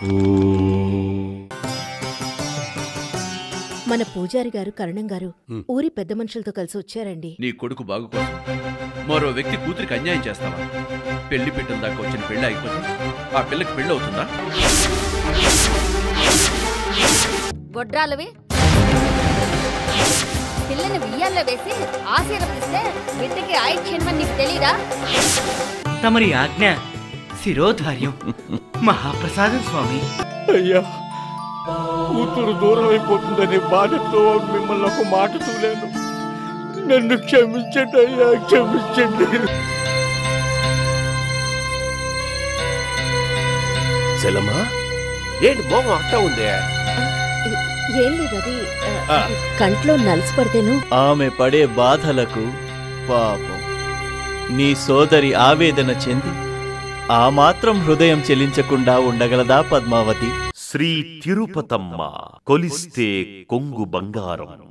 మన పూజారి గారు కరణం గారు ఊరి పెద్ద మనుషులతో కలిసి వచ్చారండి. నీ కొడుకు బాగు కోసం మరో వ్యక్తి కూతురికి అన్యాయం చేస్తావా? పెళ్లి పెట్టిన దాకా వచ్చిన పెళ్లి అయిపోతే ఆ పిల్లకి పెళ్లి అవుతుందా? గొడ్రాలవి పిల్లని వియ్యాల్లో వేసి ఆశీర్వదిస్తే బిడ్డకి ఆయుష్యమని నీకు తెలీదా? తమరి ఆజ్ఞ శిరోధార్యం. మహాప్రసాదం స్వామి. అయ్యా, కూతురు దూరం అయిపోతుందనే బాధతో మిమ్మల్ని ఒక మాట చూలేను. నన్ను క్షమించండి అయ్యా, క్షమించండి. సెలమా, ఏంటి మోహం అట్టా ఉందే? ఏం లేదు, అది కంట్లో నలుసు పడితేను. ఆమె పడే బాధలకు పాపం నీ సోదరి ఆవేదన చెంది ఆ మాత్రం హృదయం చెలించకుండా ఉండగలదా పద్మావతి? శ్రీ తిరుపతమ్మ కొలిస్తే కొంగు బంగారం.